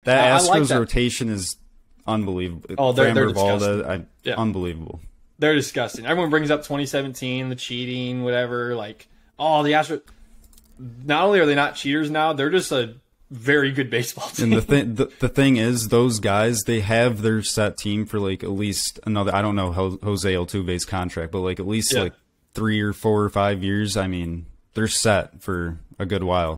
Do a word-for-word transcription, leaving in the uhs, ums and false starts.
That I, I Astros like that. rotation is unbelievable. Oh, they're, they're Valda, disgusting. I, Yeah. Unbelievable. They're disgusting. Everyone brings up twenty seventeen, the cheating, whatever. Like, oh, the Astros. Not only are they not cheaters now, they're just a very good baseball team. And the thing, the, the thing is, those guys, they have their set team for like at least another. I don't know Jose Altuve's contract, but like at least yeah. like three or four or five years. I mean, they're set for a good while.